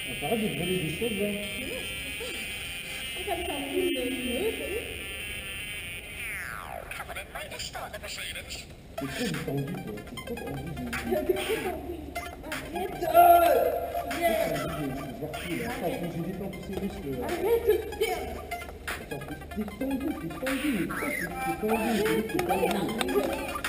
On arrête de voler des choses là. T'es trop détendu toi, t'es trop tendu. J'ai détendu ses muscles. Attends, t'es tendu, mais pourquoi t'es tendu?